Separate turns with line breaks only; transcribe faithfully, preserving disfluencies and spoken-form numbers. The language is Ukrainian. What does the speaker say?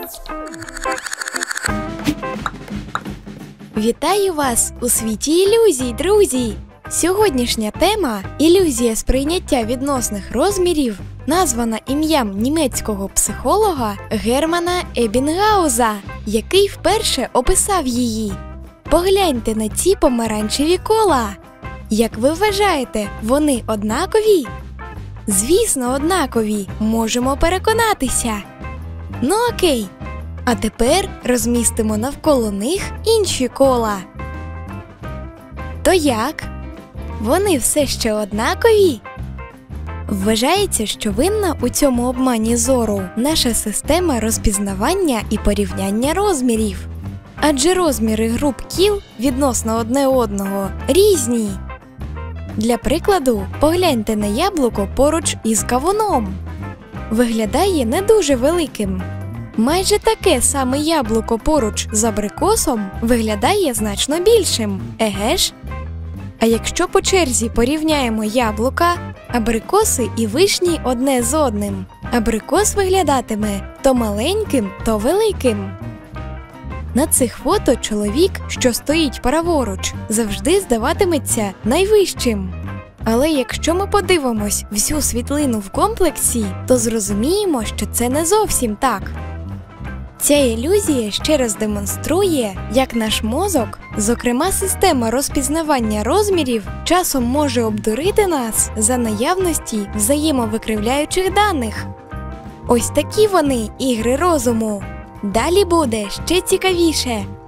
Вітаю вас у світі ілюзій, друзі! Сьогоднішня тема – ілюзія сприйняття відносних розмірів, названа ім'ям німецького психолога Германа Ебінгауза, який вперше описав її. Погляньте на ці помаранчеві кола. Як ви вважаєте, вони однакові? Звісно, однакові, можемо переконатися. Ну окей. А тепер розмістимо навколо них інші кола. То як? Вони все ще однакові? Вважається, що винна у цьому обмані зору наша система розпізнавання і порівняння розмірів. Адже розміри груп кіл відносно одне одного різні. Для прикладу, погляньте на яблуко поруч із кавуном. Виглядає не дуже великим. Майже таке саме яблуко поруч з абрикосом виглядає значно більшим, еге ж? А якщо по черзі порівняємо яблука, абрикоси і вишні одне з одним, абрикос виглядатиме то маленьким, то великим. На цих фото чоловік, що стоїть праворуч, завжди здаватиметься найвищим. Але якщо ми подивимось всю світлину в комплексі, то зрозуміємо, що це не зовсім так. Ця ілюзія ще раз демонструє, як наш мозок, зокрема система розпізнавання розмірів, часом може обдурити нас за наявності взаємовикривляючих даних. Ось такі вони, ігри розуму. Далі буде ще цікавіше.